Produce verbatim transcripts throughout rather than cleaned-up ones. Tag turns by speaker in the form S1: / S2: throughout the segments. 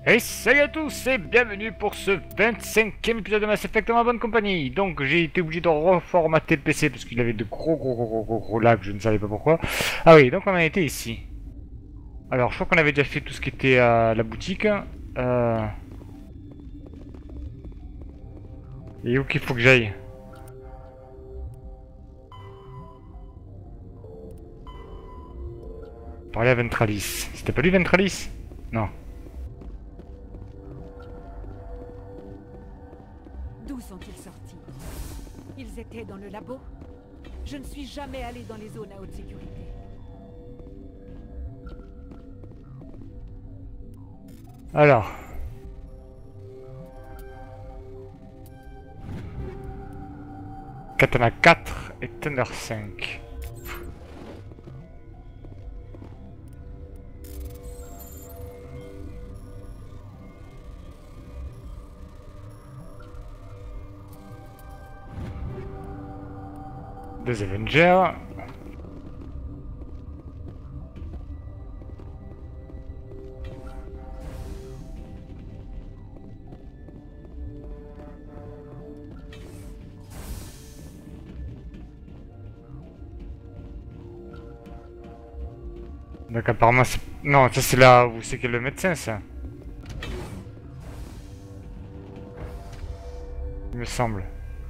S1: Et salut à tous et bienvenue pour ce vingt-cinquième épisode de Mass Effect en ma bonne compagnie. Donc j'ai été obligé de reformater le P C parce qu'il avait de gros gros gros gros gros, gros lags, je ne savais pas pourquoi. Ah oui, donc on a été ici. Alors je crois qu'on avait déjà fait tout ce qui était à la boutique. Euh... Et où qu'il faut que j'aille? Parler à Ventralis. C'était pas lui Ventralis? Non.
S2: D'où sont-ils sortis? Ils étaient dans le labo? Je ne suis jamais allé dans les zones à haute sécurité.
S1: Alors. Katana quatre et Thunder cinq. Deux Avengers. Donc apparemment c'est... Non, ça c'est là où c'est que le médecin ça. Il me semble.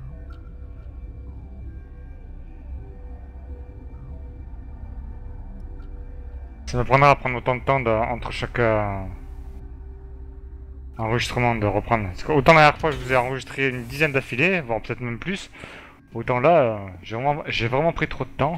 S1: Ça me prendra à prendre autant de temps de, entre chaque euh, enregistrement de reprendre. Parce que autant la dernière fois je vous ai enregistré une dizaine d'affilées, voire peut-être même plus. Autant là, euh, j'ai vraiment, j'ai vraiment pris trop de temps.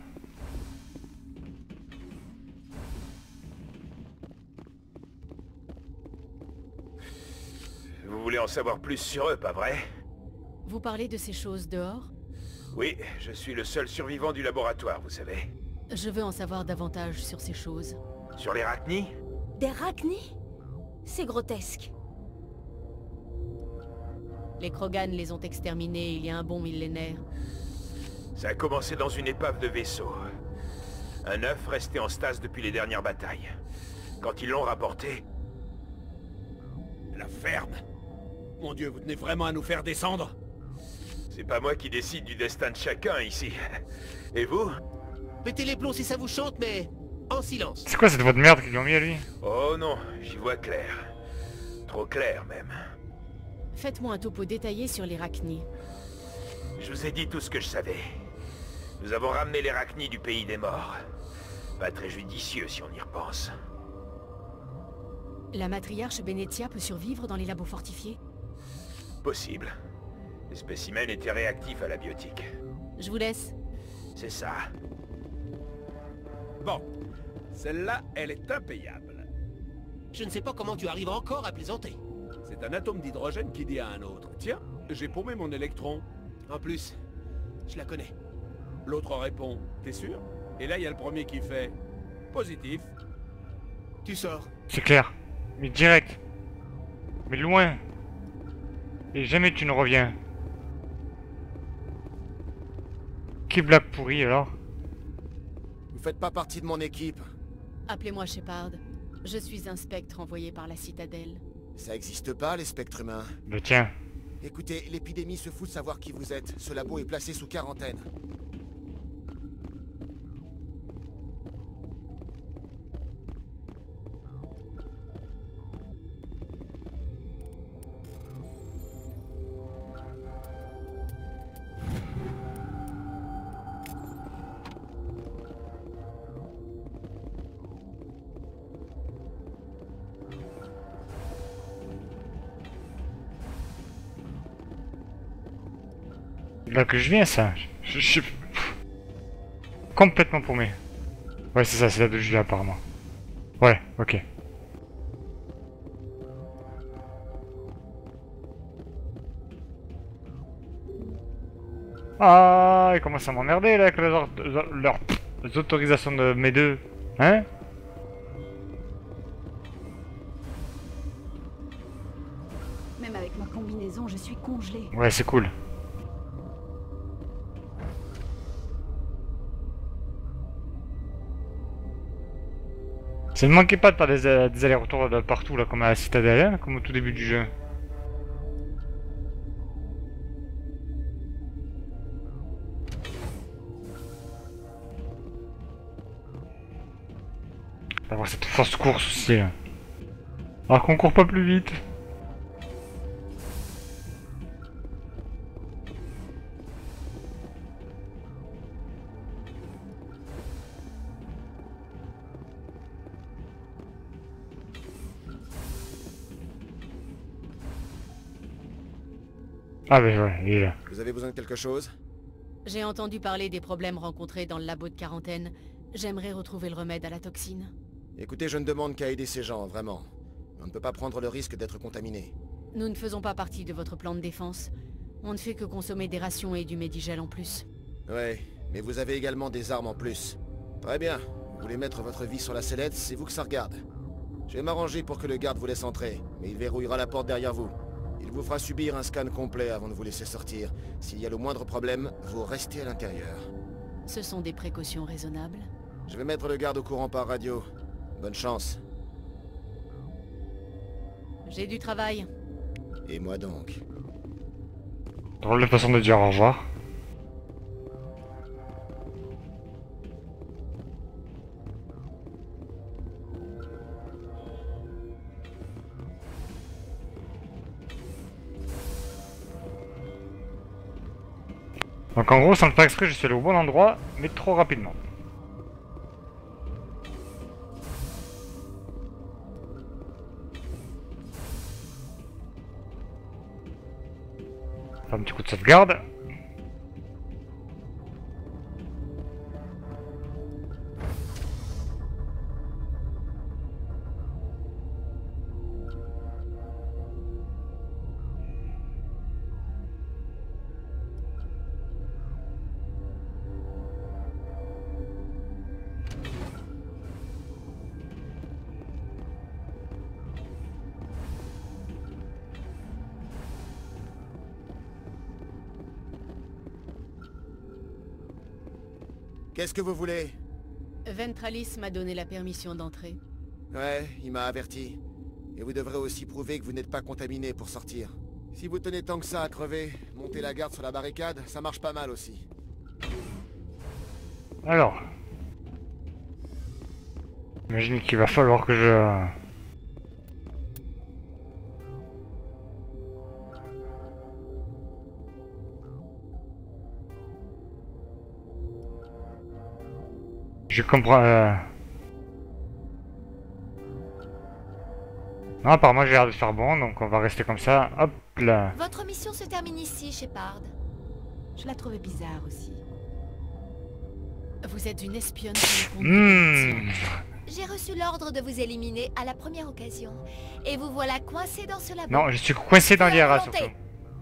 S3: Vous voulez en savoir plus sur eux, pas vrai?
S2: Vous parlez de ces choses dehors?
S3: Oui, je suis le seul survivant du laboratoire, vous savez.
S2: Je veux en savoir davantage sur ces choses.
S3: Sur les Rachni?
S4: Des Rachni? C'est grotesque.
S2: Les Krogan les ont exterminés il y a un bon millénaire.
S3: Ça a commencé dans une épave de vaisseau. Un œuf resté en stase depuis les dernières batailles. Quand ils l'ont rapporté...
S5: La ferme? Mon Dieu, vous tenez vraiment à nous faire descendre?
S3: C'est pas moi qui décide du destin de chacun ici. Et vous?
S6: Pétez les plombs si ça vous chante, mais en silence.
S1: C'est quoi cette voix de merde qu'ils lui ont mis à lui?
S3: Oh non, j'y vois clair. Trop clair même.
S2: Faites-moi un topo détaillé sur les Rachni.
S3: Je vous ai dit tout ce que je savais. Nous avons ramené les Rachni du pays des morts. Pas très judicieux si on y repense.
S2: La matriarche Benetia peut survivre dans les labos fortifiés?
S3: Possible. Les spécimens étaient réactifs à la biotique.
S2: Je vous laisse.
S3: C'est ça.
S5: Bon, celle-là, elle est impayable.
S6: Je ne sais pas comment tu arrives encore à plaisanter.
S5: C'est un atome d'hydrogène qui dit à un autre. Tiens, j'ai paumé mon électron.
S6: En plus, je la connais.
S5: L'autre répond, t'es sûr? Et là, il y a le premier qui fait, positif.
S6: Tu sors.
S1: C'est clair. Mais direct. Mais loin. Et jamais tu ne reviens. Qui blague pourrie alors?
S7: Vous faites pas partie de mon équipe.
S2: Appelez-moi Shepard. Je suis un spectre envoyé par la citadelle.
S7: Ça existe pas, les spectres humains.
S1: Bah tiens.
S7: Écoutez, l'épidémie se fout de savoir qui vous êtes. Ce labo est placé sous quarantaine.
S1: Là que je viens ça. Je suis complètement paumé. Ouais c'est ça, c'est là de Julia apparemment. Ouais, ok. Ah, ils commencent à m'emmerder là avec leurs, leurs, leurs, les autorisations de mes deux. Hein?
S4: Même avec ma combinaison, je suis congelée.
S1: Ouais, c'est cool. Ça ne manquait pas de faire des, euh, des allers-retours de partout, là, comme à la citadelle, hein, comme au tout début du jeu. On va avoir cette force course aussi, là. Alors qu'on court pas plus vite. Ah ben ouais, il est là.
S7: Vous avez besoin de quelque chose?
S8: J'ai entendu parler des problèmes rencontrés dans le labo de quarantaine. J'aimerais retrouver le remède à la toxine.
S7: Écoutez, je ne demande qu'à aider ces gens, vraiment. On ne peut pas prendre le risque d'être contaminé.
S8: Nous ne faisons pas partie de votre plan de défense. On ne fait que consommer des rations et du Medigel en plus.
S7: Ouais, mais vous avez également des armes en plus. Très bien. Vous voulez mettre votre vie sur la sellette, c'est vous que ça regarde. Je vais m'arranger pour que le garde vous laisse entrer, mais il verrouillera la porte derrière vous. Il vous fera subir un scan complet avant de vous laisser sortir. S'il y a le moindre problème, vous restez à l'intérieur.
S8: Ce sont des précautions raisonnables.
S7: Je vais mettre le garde au courant par radio. Bonne chance.
S8: J'ai du travail.
S7: Et moi donc.
S1: Drôle de façon de dire au revoir. Donc en gros, sans le faire exprès, je suis allé au bon endroit, mais trop rapidement. Un petit coup de sauvegarde.
S7: Qu'est-ce que vous voulez?
S8: Ventralis m'a donné la permission d'entrer.
S7: Ouais, il m'a averti. Et vous devrez aussi prouver que vous n'êtes pas contaminé pour sortir. Si vous tenez tant que ça à crever, monter la garde sur la barricade, ça marche pas mal aussi.
S1: Alors. J'imagine qu'il va falloir que je... Je comprends... Euh... Non, apparemment j'ai l'air de faire bon, donc on va rester comme ça. Hop là.
S9: Votre mission se termine ici, Shepard.
S2: Je la trouvais bizarre aussi.
S8: Vous êtes une espionne pour le compte
S1: Mmh.
S9: J'ai reçu l'ordre de vous éliminer à la première occasion. Et vous voilà coincé dans ce labo.
S1: Non, je suis coincé dans l'I R A
S9: Volonté.
S1: surtout.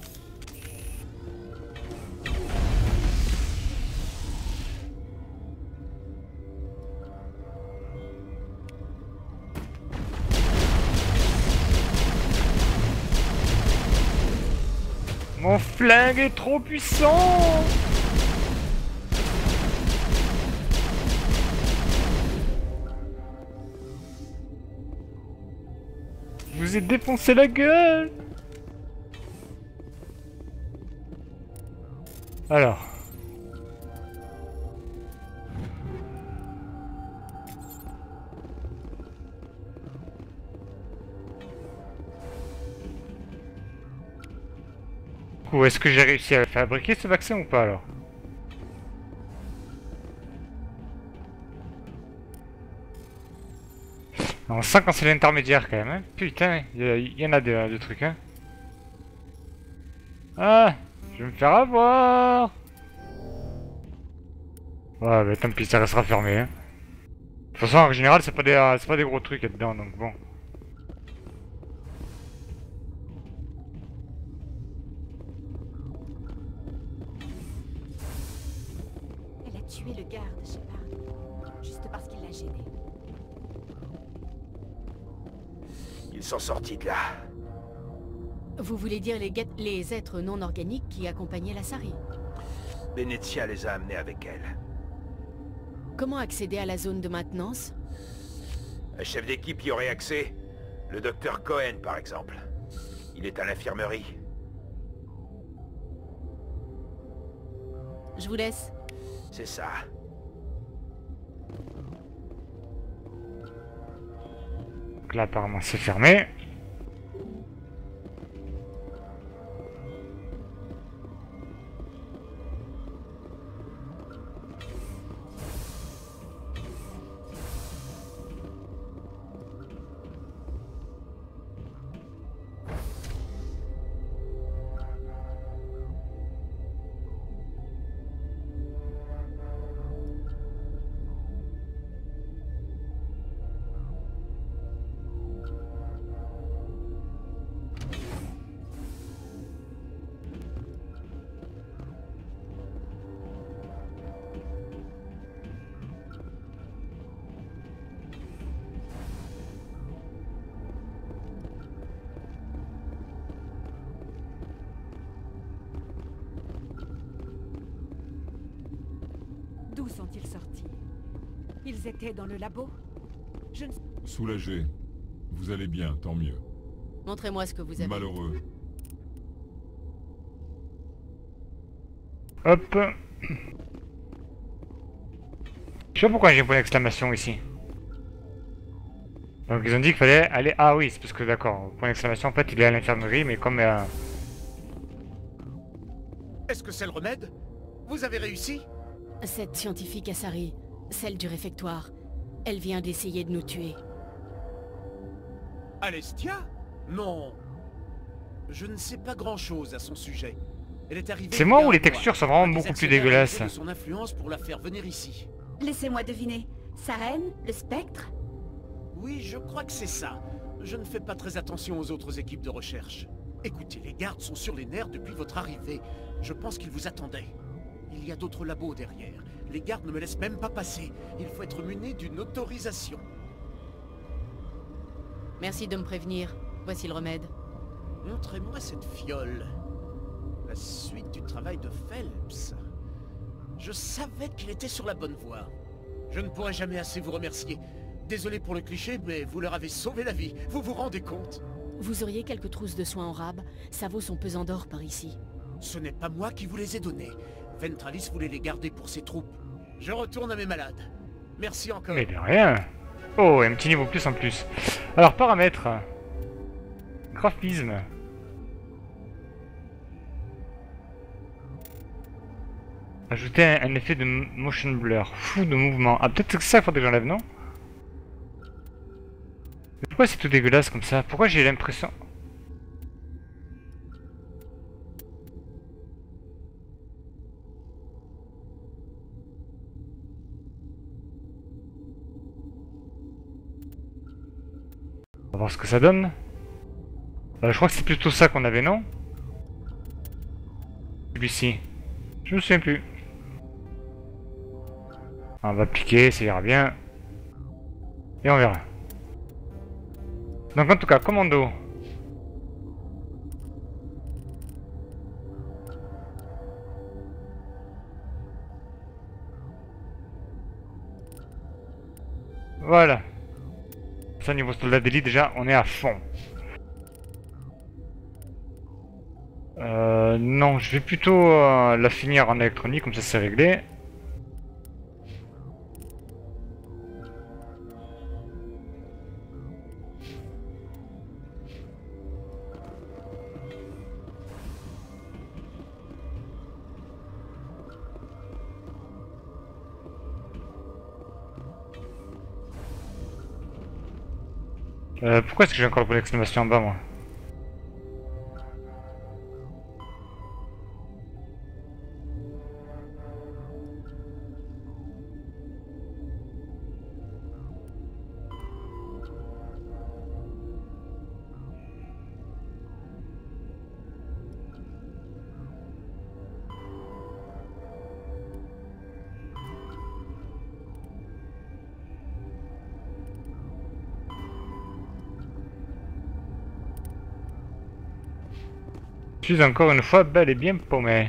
S1: Mon flingue est trop puissant. Je vous ai défoncé la gueule. Alors. Ou est-ce que j'ai réussi à fabriquer ce vaccin ou pas alors? On sent quand c'est l'intermédiaire quand même, hein. Putain, il y, y en a de, de trucs, hein. Ah, je vais me faire avoir. Ouais, bah tant pis, ça restera fermé, hein. De toute façon, en général, c'est pas des, euh, c'est pas des gros trucs là-dedans, donc bon.
S2: Elle a tué le garde, Shepard. Juste parce qu'il l'a gêné.
S3: Ils sont sortis de là.
S8: Vous voulez dire les, guet- les êtres non organiques qui accompagnaient la Sari?
S3: Benezia les a amenés avec elle.
S8: Comment accéder à la zone de maintenance?
S3: Un chef d'équipe y aurait accès. Le docteur Cohen, par exemple. Il est à l'infirmerie.
S8: Je vous laisse.
S3: C'est ça.
S1: Donc là, apparemment, c'est fermé.
S2: D'où sont-ils sortis? Ils étaient dans le labo? Je ne...
S10: Soulagé. Vous allez bien, tant mieux.
S8: Montrez-moi ce que vous avez.
S10: Malheureux.
S1: Hop. Je sais pas pourquoi j'ai un point d'exclamation ici. Donc ils ont dit qu'il fallait aller... Ah oui, c'est parce que d'accord, point d'exclamation en fait il est à l'infirmerie mais comme... Euh...
S6: Est-ce que c'est le remède? Vous avez réussi?
S8: Cette scientifique Asari, celle du réfectoire, elle vient d'essayer de nous tuer.
S6: Alestia? Non. Je ne sais pas grand-chose à son sujet. Elle est arrivée...
S1: C'est moi
S6: il y a
S1: ou
S6: un
S1: les
S6: mois.
S1: textures sont vraiment
S6: Un des
S1: beaucoup plus
S6: actionnaires a
S1: dégueulasses?
S6: usé de son influence pour la faire venir ici.
S4: Laissez-moi deviner. Saren, le spectre?
S6: Oui, je crois que c'est ça. Je ne fais pas très attention aux autres équipes de recherche. Écoutez, les gardes sont sur les nerfs depuis votre arrivée. Je pense qu'ils vous attendaient. Il y a d'autres labos derrière. Les gardes ne me laissent même pas passer. Il faut être muni d'une autorisation.
S8: Merci de me prévenir. Voici le remède.
S6: Montrez-moi cette fiole. La suite du travail de Phelps. Je savais qu'il était sur la bonne voie. Je ne pourrai jamais assez vous remercier. Désolé pour le cliché, mais vous leur avez sauvé la vie. Vous vous rendez compte?
S8: Vous auriez quelques trousses de soins en rab? Ça vaut son pesant d'or par ici.
S6: Ce n'est pas moi qui vous les ai donnés. Ventralis voulait les garder pour ses troupes. Je retourne à mes malades. Merci encore.
S1: Mais de rien. Oh, un petit niveau plus en plus. Alors, paramètres. Graphisme. Ajouter un, un effet de motion blur. Flou de mouvement. Ah, peut-être que c'est ça qu'il faudrait que j'enlève, non? Mais pourquoi c'est tout dégueulasse comme ça? Pourquoi j'ai l'impression... On va voir ce que ça donne. Euh, je crois que c'est plutôt ça qu'on avait, non? Celui-ci. Je me souviens plus. On va appliquer, ça ira bien. Et on verra. Donc en tout cas, commando. Voilà. Ça, niveau soldat d'élite, déjà, on est à fond. Euh, non, je vais plutôt euh, la finir en électronique, comme ça c'est réglé. Euh, pourquoi est-ce que j'ai encore le point d'exclamation en bas, moi? Je suis encore une fois bel et bien paumé.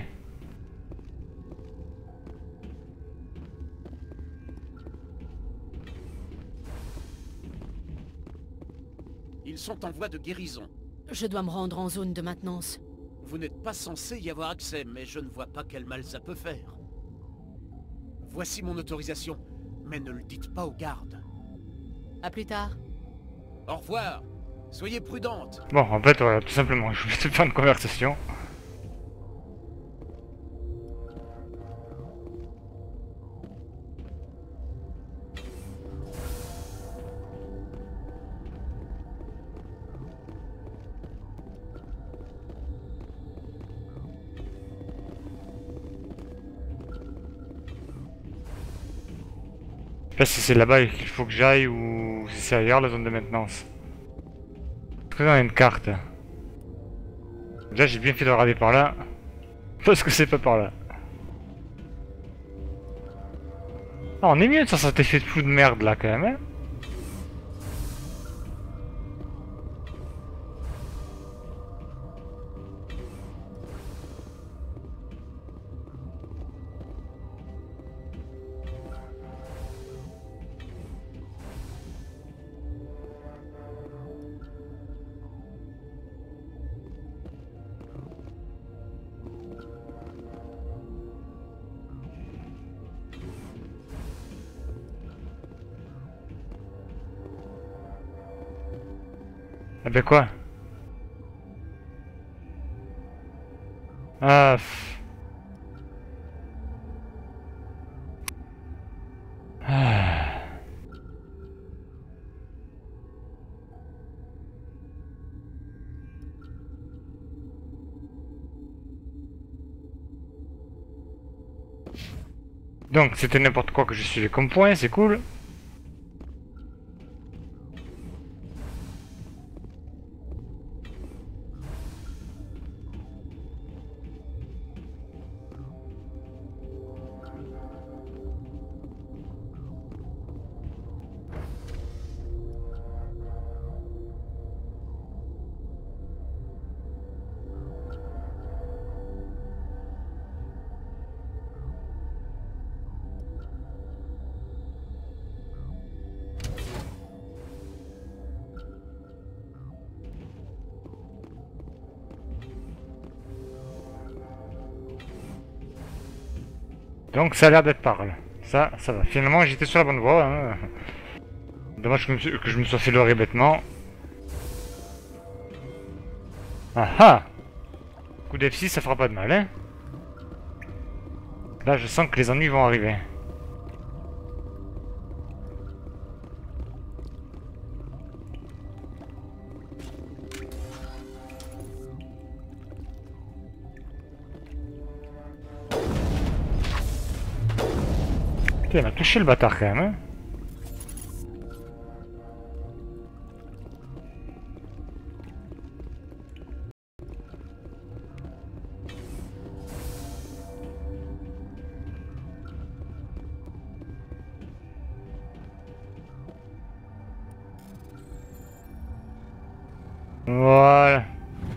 S6: Ils sont en voie de guérison.
S8: Je dois me rendre en zone de maintenance.
S6: Vous n'êtes pas censé y avoir accès, mais je ne vois pas quel mal ça peut faire. Voici mon autorisation, mais ne le dites pas aux gardes.
S8: À plus tard.
S6: Au revoir. Soyez prudente.
S1: Bon, en fait, voilà, tout simplement, je vais te faire une conversation. Je sais pas si c'est là-bas qu'il faut que j'aille ou si c'est ailleurs la zone de maintenance. Est-ce que on a une carte? Déjà j'ai bien fait de regarder par là. Parce que c'est pas par là. Ah, on est mieux sans cet effet de flou de merde là quand même. Hein. Ah ben quoi? Ah... Pff. Ah... Donc c'était n'importe quoi que je suivais comme point, c'est cool. Donc ça a l'air d'être par là. Ça, ça va. Finalement j'étais sur la bonne voie. Hein. Dommage que, me, que je me sois fait leurrer bêtement. Ah ah! Coup d'F six ça fera pas de mal, hein. Là je sens que les ennuis vont arriver. Il m'a touché le bâtard quand même. Hein. Voilà.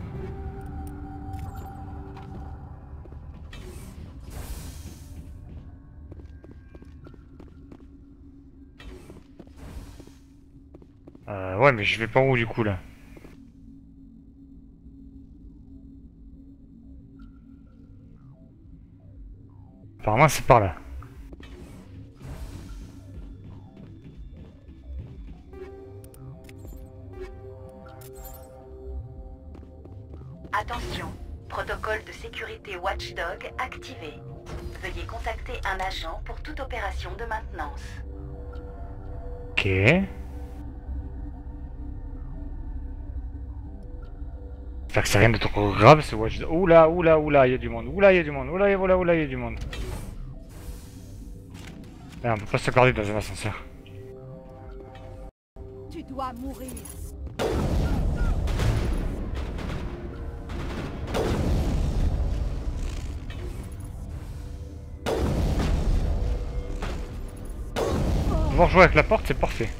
S1: Euh, ouais, mais je vais pas où du coup là? Apparemment c'est par là.
S11: Attention, protocole de sécurité Watchdog activé. Veuillez contacter un agent pour toute opération de maintenance.
S1: Ok. J'espère que c'est rien de trop grave ce Watchdog. Oula, oula, oula, il y a du monde. Oula, il y a du monde. Oula, oula, oula, il y a du monde. Ah, on peut pas se garder dans un ascenseur.
S2: Tu dois mourir.
S1: Pouvoir jouer avec la porte, c'est parfait.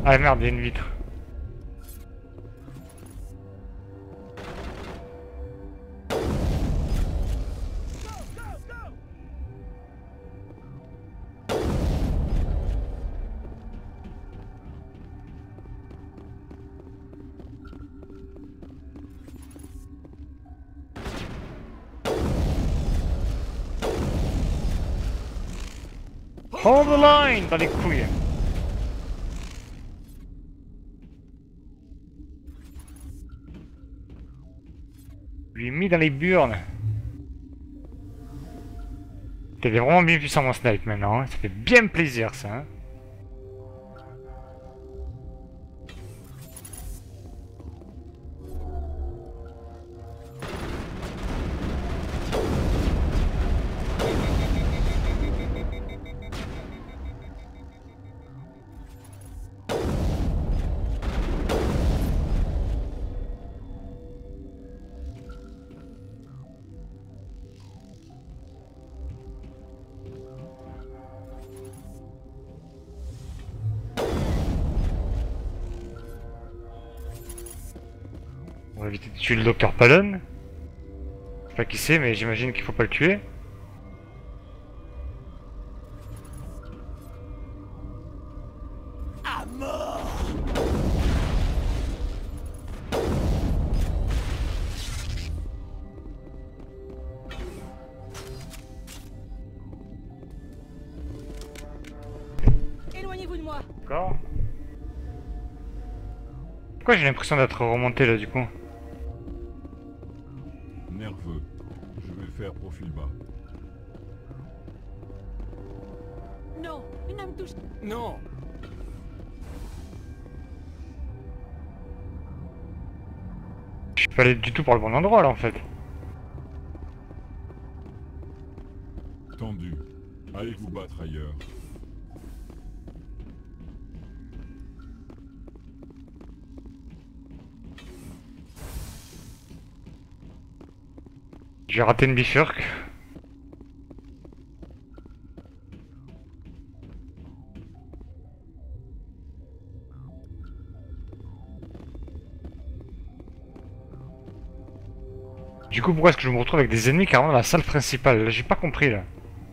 S1: Ah merde, il y a une vitre. Hold the line dans les couilles. Je lui ai mis dans les burnes. T'es vraiment bien puissant mon snipe maintenant, hein. Ça fait bien plaisir ça. Hein. On va éviter de tuer le docteur Palon. Je sais pas qui c'est, mais j'imagine qu'il faut pas le tuer.
S6: À mort.
S2: Éloignez-vous de moi.
S1: D'accord. Pourquoi j'ai l'impression d'être remonté là du coup?
S10: Nerveux. Je vais faire profil bas.
S2: Non, une âme touche.
S6: Non.
S1: Je suis pas allé du tout par le bon endroit là en fait.
S10: Tendu. Allez vous battre ailleurs.
S1: J'ai raté une bifurque. Du coup, pourquoi est-ce que je me retrouve avec des ennemis carrément dans la salle principale? Là, j'ai pas compris là.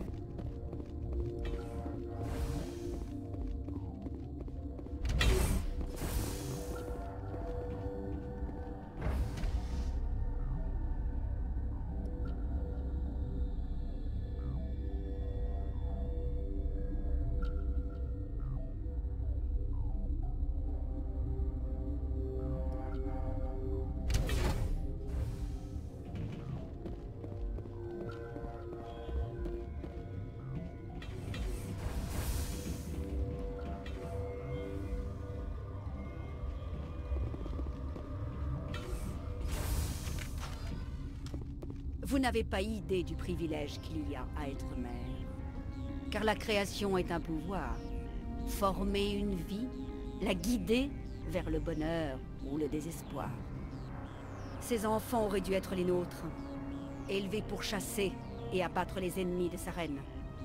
S12: Vous n'avez pas idée du privilège qu'il y a à être mère. Car la création est un pouvoir. Former une vie, la guider vers le bonheur ou le désespoir. Ces enfants auraient dû être les nôtres, élevés pour chasser et abattre les ennemis de sa reine.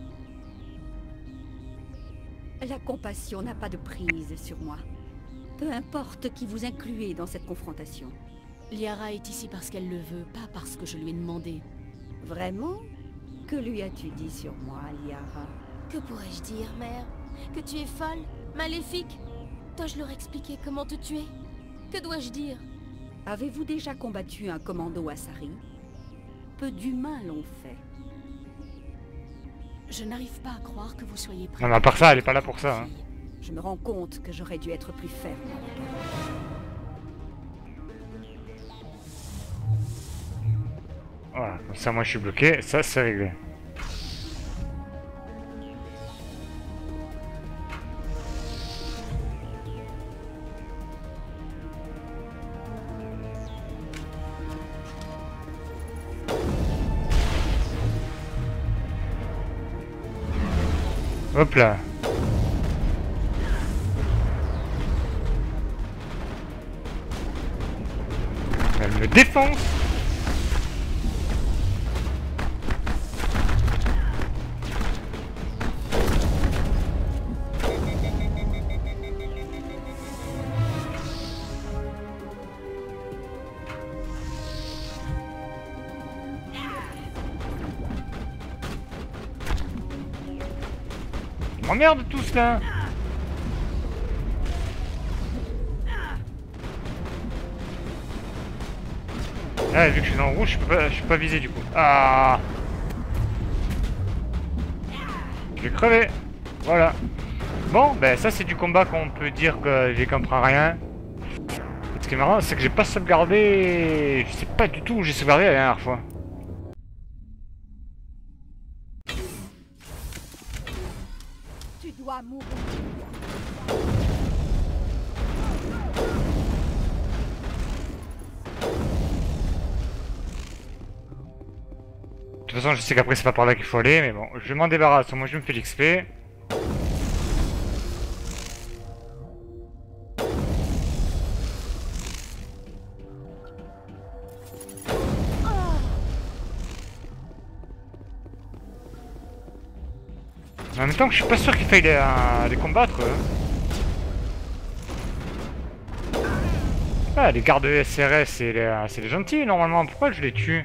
S12: La compassion n'a pas de prise sur moi. Peu importe qui vous incluez dans cette confrontation.
S8: Liara est ici parce qu'elle le veut, pas parce que je lui ai demandé.
S12: Vraiment? Que lui as-tu dit sur moi, Liara?
S9: Que pourrais-je dire, mère? Que tu es folle? Maléfique? Dois-je leur expliquer comment te tuer? Que dois-je dire?
S12: Avez-vous déjà combattu un commando Asari? Peu d'humains l'ont fait.
S8: Je n'arrive pas à croire que vous soyez prêts.
S1: Non mais à part ça, elle est pas là pour ça. Hein.
S12: Je me rends compte que j'aurais dû être plus ferme avec elle.
S1: Voilà, comme ça moi je suis bloqué, ça c'est réglé. Hop là. Elle me défonce. m'emmerde tous là. Ah, vu que je suis dans le rouge, je peux pas, je peux pas viser du coup. Ah, je vais crever. Voilà. Bon, ben ça c'est du combat qu'on peut dire que j'y comprends rien. Ce qui est marrant, c'est que j'ai pas sauvegardé. Je sais pas du tout où j'ai sauvegardé la dernière fois.
S2: Tu dois mourir.
S1: De toute façon, je sais qu'après c'est pas par là qu'il faut aller, mais bon, je m'en débarrasse. Moi, je me fais l'X P. En même temps que je suis pas sûr qu'il faille les, euh, les combattre. Euh. Ah, les gardes de S R S, c'est les, c'est les gentils normalement. Pourquoi je les tue?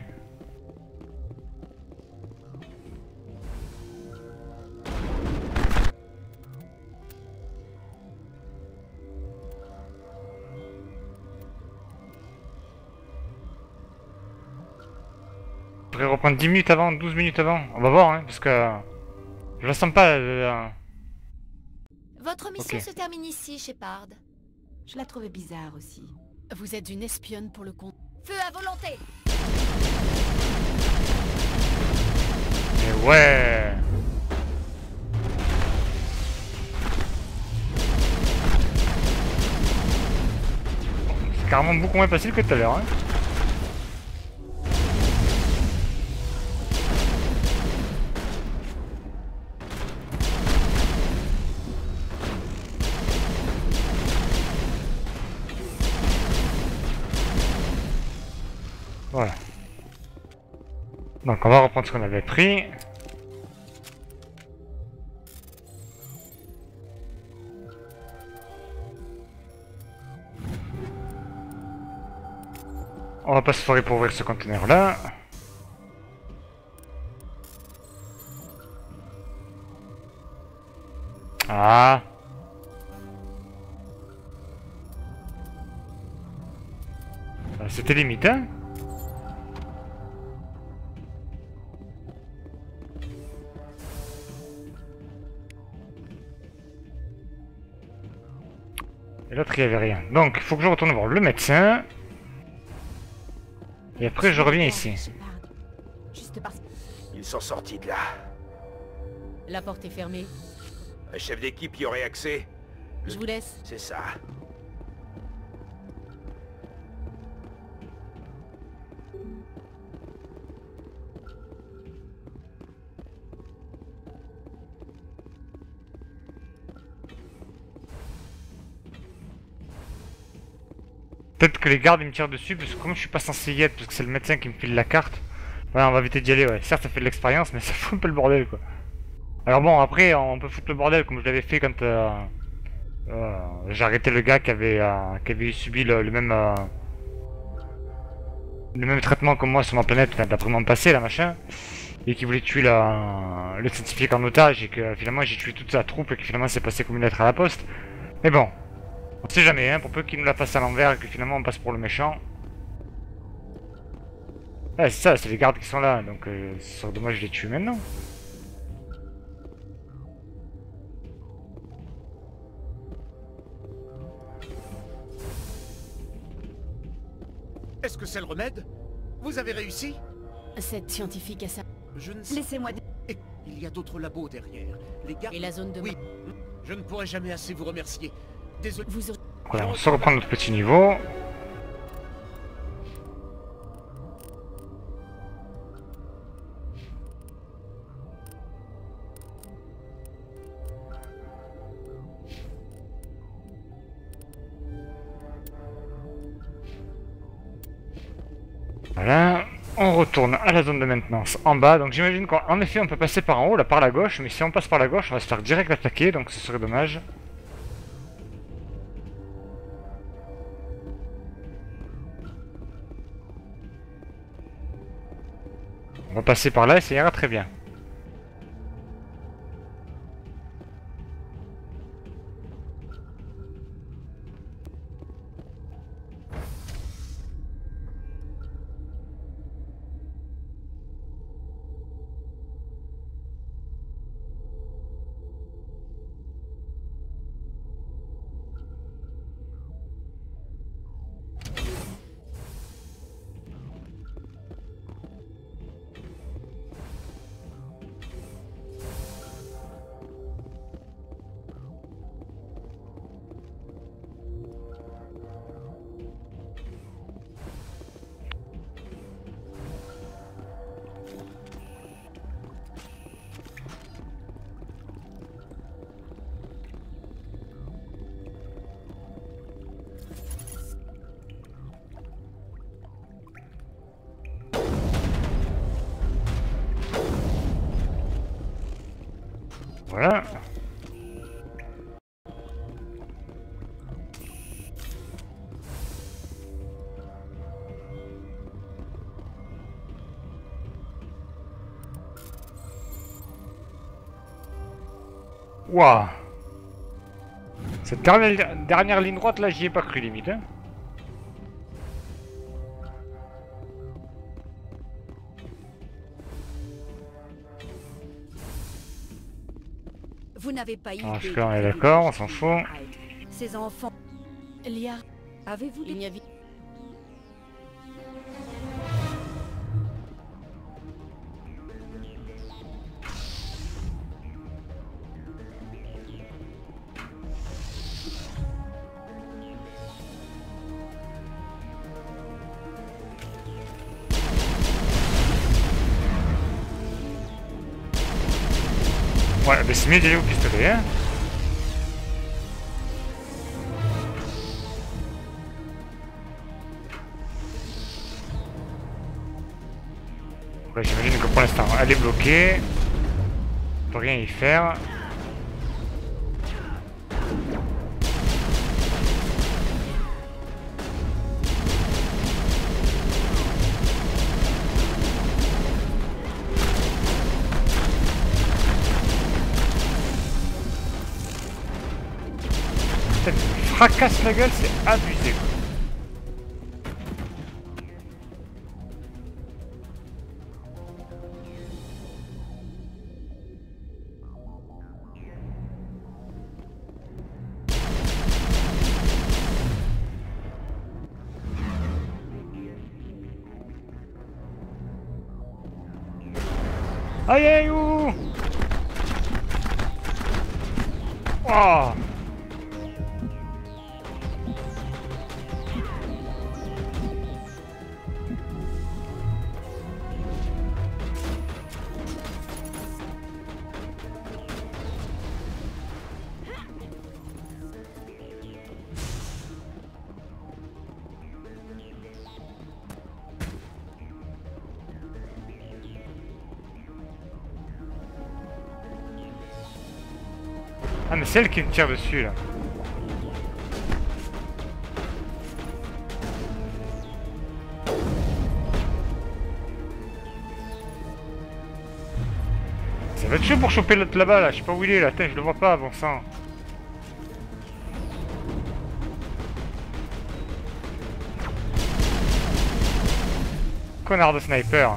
S1: Je pourrais reprendre dix minutes avant, douze minutes avant. On va voir, hein, parce que je la sens pas. Euh...
S9: Votre mission
S1: Ok.
S9: se termine ici, Shepard.
S12: Je la trouvais bizarre aussi.
S8: Vous êtes une espionne pour le compte.
S9: Feu à volonté.
S1: Mais ouais. C'est carrément beaucoup moins facile que tout à l'heure, hein. Voilà. Donc on va reprendre ce qu'on avait pris. On va pas se foirer pour ouvrir ce conteneur là. Ah. C'était limite, hein. Et l'autre, il n'y avait rien. Donc, il faut que je retourne voir le médecin. Et après, je reviens ici.
S12: Juste parce...
S3: Ils sont sortis de là.
S8: La porte est fermée.
S3: Un chef d'équipe y aurait accès. Le-
S8: Je vous laisse.
S3: C'est ça.
S1: Peut-être que les gardes ils me tirent dessus parce que comme je suis pas censé y être parce que c'est le médecin qui me file la carte. Ouais, on va éviter d'y aller, ouais. Certes ça fait de l'expérience mais ça fout un peu le bordel quoi. Alors bon après on peut foutre le bordel comme je l'avais fait quand euh, euh, j'ai arrêté le gars qui avait, euh, qui avait subi le, le même euh, le même traitement que moi sur ma planète, enfin d'après mon passé là machin. Et qui voulait tuer la, le scientifique en otage et que finalement j'ai tué toute sa troupe et que finalement c'est passé comme une lettre à la poste. Mais bon. On sait jamais, hein, pour peu qu'il nous la fasse à l'envers et que finalement on passe pour le méchant. Ouais, c'est ça, c'est les gardes qui sont là, donc euh, ce serait dommage de les tuer maintenant.
S6: Est-ce que c'est le remède? Vous avez réussi?
S8: Cette scientifique a sa...
S6: Je ne sais...
S12: Laissez-moi...
S6: Et il y a d'autres labos derrière. Les gardes...
S8: Et la zone de...
S6: Oui. Je ne pourrai jamais assez vous remercier. Désolé.
S8: Vous aurez...
S1: Voilà, on se reprend notre petit niveau. Voilà, on retourne à la zone de maintenance en bas. Donc j'imagine qu'en effet on peut passer par en haut, là par la gauche. Mais si on passe par la gauche, on va se faire direct attaquer, donc ce serait dommage. On va passer par là et ça ira très bien. Voilà. Waouh. Cette dernière, dernière ligne droite là, j'y ai pas cru limite. Hein.
S12: Vous n'avez pas idée.
S1: Ah, je on est d'accord, on s'en fout.
S12: Ces enfants.
S8: Lia,
S12: avez-vous
S8: il n'y a vi-
S1: Ouais, mais c'est mieux d'aller au pistolet, hein. Ouais, j'imagine que pour l'instant, elle est bloquée. On peut rien y faire. Fracasse la gueule, c'est abusé quoi. Aïe aïe ouh. Oh. Ah mais c'est elle qui me tire dessus là. Ça va être chaud pour choper l'autre là-bas là, je sais pas où il est là, attends je le vois pas, bon sang. Connard de sniper.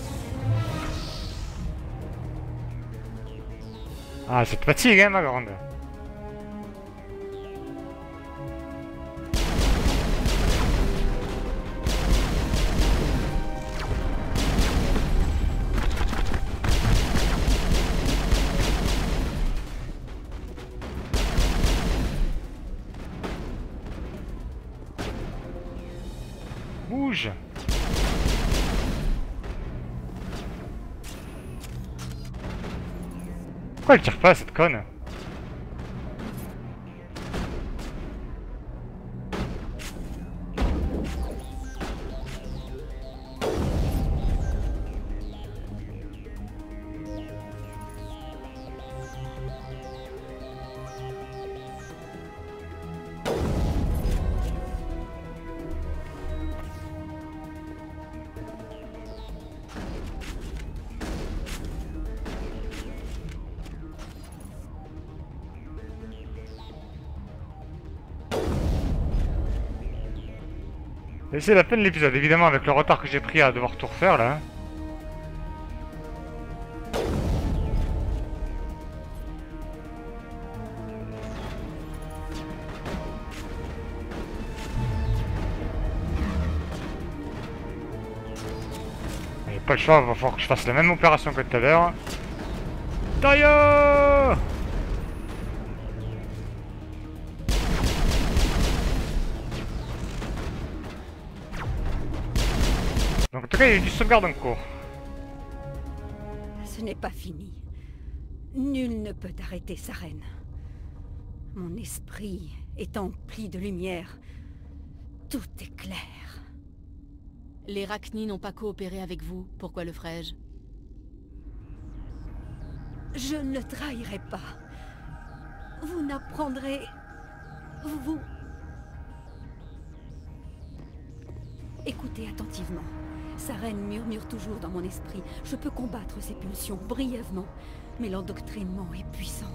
S1: Ah, ça te fatigue, hein, ma grande. Bouge. Pourquoi elle tire pas cette conne? Et c'est la peine l'épisode, évidemment avec le retard que j'ai pris à devoir tout refaire là. Il n'y a pas le choix, il va falloir que je fasse la même opération que tout à l'heure. Taillot! Donc en tout cas, il y a eu du sauvegarde en cours.
S12: Ce n'est pas fini. Nul ne peut arrêter sa reine. Mon esprit est empli de lumière. Tout est clair.
S8: Les Rachni n'ont pas coopéré avec vous, pourquoi le ferais-je?
S12: Je ne le trahirai pas. Vous n'apprendrez... Vous... Écoutez attentivement. Sa reine murmure toujours dans mon esprit. Je peux combattre ses pulsions brièvement, mais l'endoctrinement est puissant.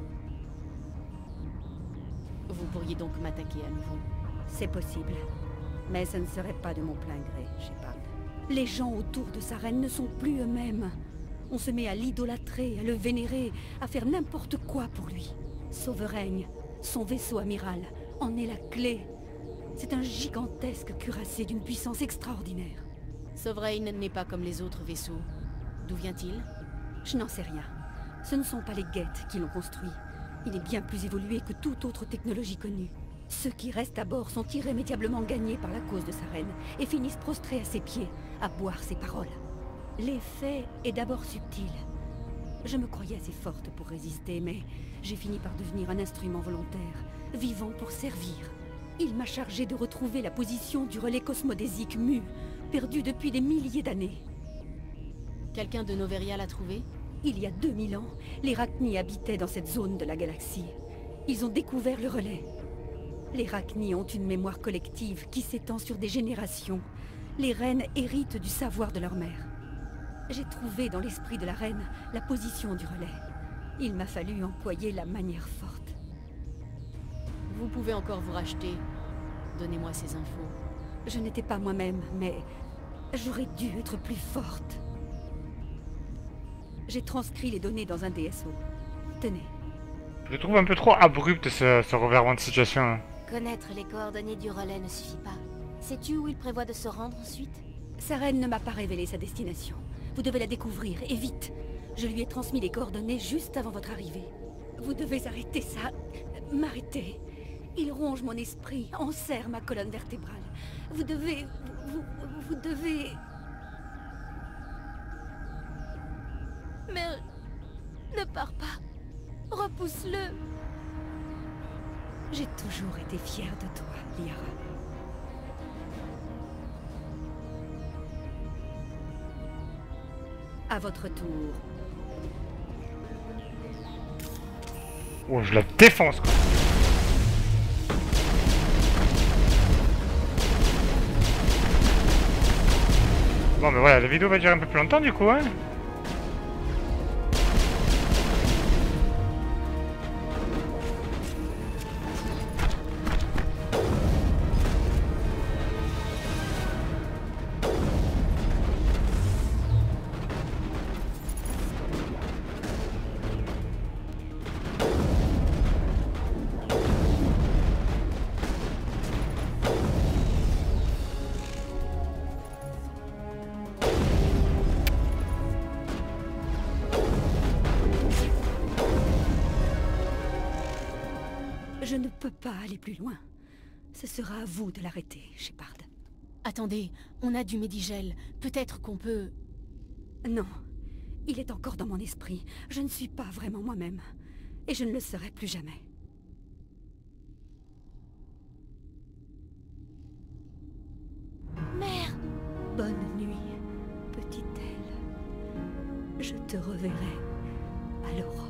S8: Vous pourriez donc m'attaquer à nouveau.
S12: C'est possible. Mais ce ne serait pas de mon plein gré, Shepard. Les gens autour de sa reine ne sont plus eux-mêmes. On se met à l'idolâtrer, à le vénérer, à faire n'importe quoi pour lui. Souveraine, son vaisseau amiral, en est la clé. C'est un gigantesque cuirassé d'une puissance extraordinaire.
S8: Sovereign n'est pas comme les autres vaisseaux. D'où vient-il?
S12: Je n'en sais rien. Ce ne sont pas les Geth qui l'ont construit. Il est bien plus évolué que toute autre technologie connue. Ceux qui restent à bord sont irrémédiablement gagnés par la cause de sa reine et finissent prostrés à ses pieds, à boire ses paroles. L'effet est d'abord subtil. Je me croyais assez forte pour résister, mais j'ai fini par devenir un instrument volontaire, vivant pour servir. Il m'a chargé de retrouver la position du relais cosmodésique Mu, perdu depuis des milliers d'années.
S8: Quelqu'un de Noveria l'a trouvé?
S12: Il y a deux mille ans, les Rachni habitaient dans cette zone de la galaxie. Ils ont découvert le relais. Les Rachni ont une mémoire collective qui s'étend sur des générations. Les reines héritent du savoir de leur mère. J'ai trouvé dans l'esprit de la reine la position du relais. Il m'a fallu employer la manière forte.
S8: Vous pouvez encore vous racheter. Donnez-moi ces infos.
S12: Je n'étais pas moi-même, mais j'aurais dû être plus forte. J'ai transcrit les données dans un D S O. Tenez.
S1: Je trouve un peu trop abrupt ce, ce revirement de situation. Hein.
S9: Connaître les coordonnées du relais ne suffit pas. Sais-tu où il prévoit de se rendre ensuite?
S12: Sa reine ne m'a pas révélé sa destination. Vous devez la découvrir, et vite. Je lui ai transmis les coordonnées juste avant votre arrivée. Vous devez arrêter ça. M'arrêter. Il ronge mon esprit, enserre ma colonne vertébrale. Vous devez... Vous, vous devez...
S9: Mais... Ne pars pas. Repousse-le.
S12: J'ai toujours été fière de toi, Liara. À votre tour.
S1: Oh, je la défonce, quoi. Bon, mais voilà, la vidéo va durer un peu plus longtemps, du coup, hein.
S12: Je ne peux pas aller plus loin. Ce sera à vous de l'arrêter, Shepard.
S8: Attendez, on a du Médigel. Peut-être qu'on peut...
S12: Non. Il est encore dans mon esprit. Je ne suis pas vraiment moi-même. Et je ne le serai plus jamais.
S9: Mère!
S12: Bonne nuit, petite aile. Je te reverrai à l'aurore.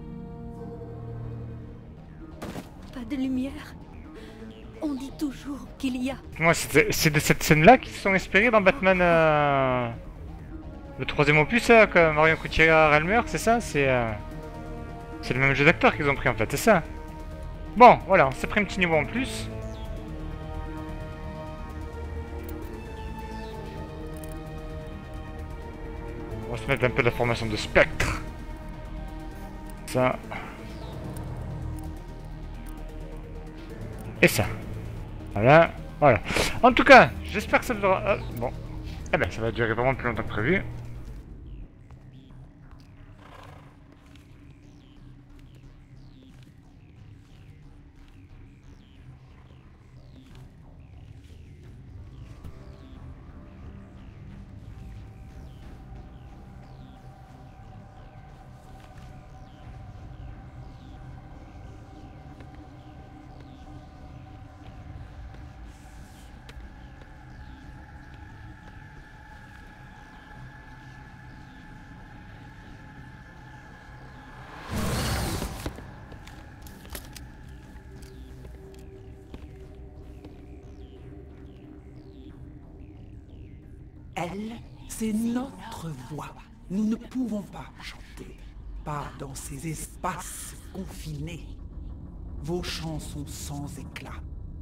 S12: Pas de lumière. On dit toujours qu'il y a...
S1: Moi, c'est de cette scène-là qu'ils se sont inspirés dans Batman... Euh... Le troisième opus, là, que Marion Cotillard-Elmer, c'est ça? C'est euh... c'est le même jeu d'acteur qu'ils ont pris, en fait, c'est ça? Bon, voilà, on s'est pris un petit niveau en plus. On va se mettre un peu de la formation de spectre. Ça... Et ça. Voilà, voilà. En tout cas, j'espère que ça durera... Euh, bon. Eh ben, ça va durer vraiment plus longtemps que prévu.
S13: Elle, c'est notre voix. Nous ne pouvons pas chanter. Pas dans ces espaces confinés. Vos chants sont sans éclat.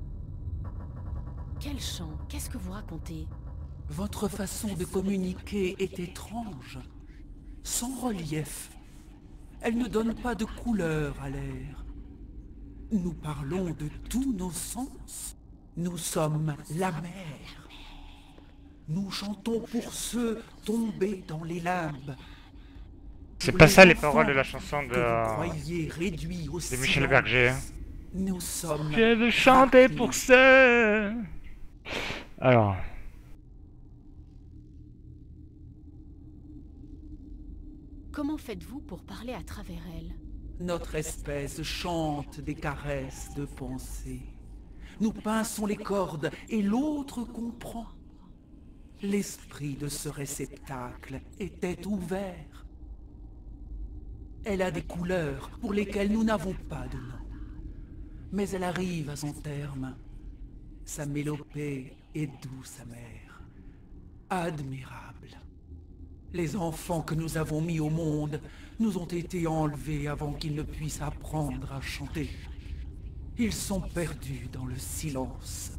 S8: Quel chant? Qu'est-ce que vous racontez?
S13: Votre façon de communiquer est étrange. Sans relief. Elle ne donne pas de couleur à l'air. Nous parlons de tous nos sens. Nous sommes la mer. Nous chantons pour ceux tombés dans les limbes.
S1: C'est pas ça les paroles de la chanson de,
S13: de
S1: Michel Berger.
S13: Nous sommes...
S1: Je veux chanter pour ceux... Alors...
S8: Comment faites-vous pour parler à travers elle?
S13: Notre espèce chante des caresses de pensée. Nous pinçons les cordes et l'autre comprend. L'esprit de ce réceptacle était ouvert. Elle a des couleurs pour lesquelles nous n'avons pas de nom. Mais elle arrive à son terme. Sa mélopée est douce amère. Admirable. Les enfants que nous avons mis au monde nous ont été enlevés avant qu'ils ne puissent apprendre à chanter. Ils sont perdus dans le silence.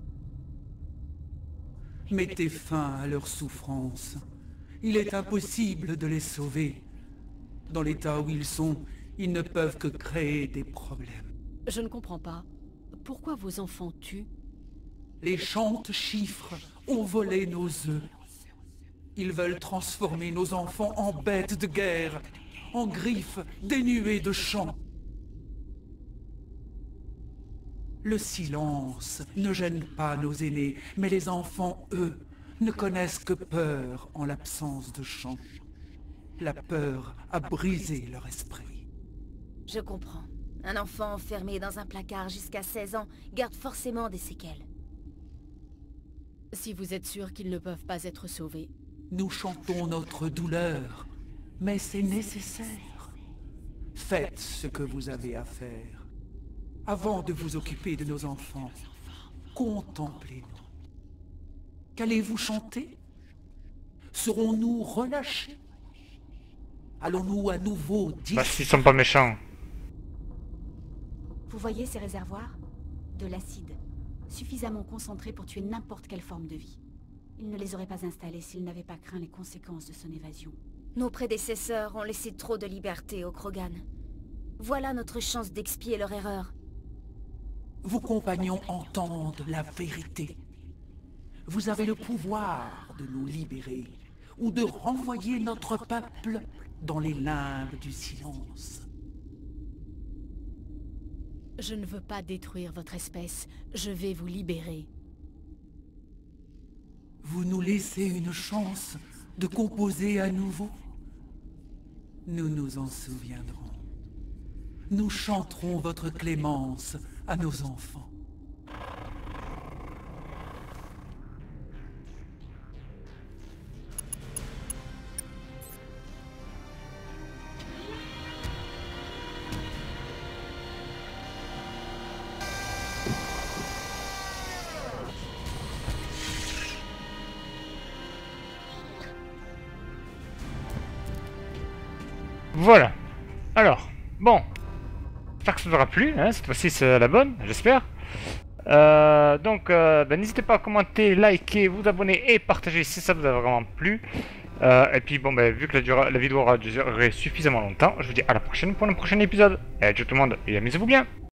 S13: Mettez fin à leur souffrance. Il est impossible de les sauver. Dans l'état où ils sont, ils ne peuvent que créer des problèmes.
S8: Je ne comprends pas. Pourquoi vos enfants tuent?
S13: Les chantes chiffres ont volé nos œufs. Ils veulent transformer nos enfants en bêtes de guerre, en griffes dénuées de chant. Le silence ne gêne pas nos aînés, mais les enfants, eux, ne connaissent que peur en l'absence de chant. La peur a brisé leur esprit.
S9: Je comprends. Un enfant enfermé dans un placard jusqu'à seize ans garde forcément des séquelles.
S8: Si vous êtes sûr qu'ils ne peuvent pas être sauvés.
S13: Nous chantons notre douleur, mais c'est nécessaire. Faites ce que vous avez à faire. Avant de vous occuper de nos enfants, contemplez-nous. Qu'allez-vous chanter? Serons-nous relâchés? Allons-nous à nouveau dire...
S1: Bah s'ils sont pas méchants.
S4: Vous voyez ces réservoirs? De l'acide. Suffisamment concentré pour tuer n'importe quelle forme de vie. Il ne les aurait pas installés s'ils n'avaient pas craint les conséquences de son évasion.
S9: Nos prédécesseurs ont laissé trop de liberté aux Krogan. Voilà notre chance d'expier leur erreur.
S13: Vos compagnons entendent la vérité. Vous avez le pouvoir de nous libérer, ou de renvoyer notre peuple dans les limbes du silence.
S8: Je ne veux pas détruire votre espèce, je vais vous libérer.
S13: Vous nous laissez une chance de composer à nouveau? Nous nous en souviendrons. Nous chanterons votre clémence à nos enfants.
S1: Voilà. Alors, bon. J'espère que ça vous aura plu, hein, cette fois-ci c'est la bonne, j'espère. Euh, donc, euh, ben, n'hésitez pas à commenter, liker, vous abonner et partager si ça vous a vraiment plu. Euh, et puis, bon, ben, vu que la, dura, la vidéo aura duré suffisamment longtemps, je vous dis à la prochaine pour le prochain épisode. Et ciao tout le monde, et amusez-vous bien.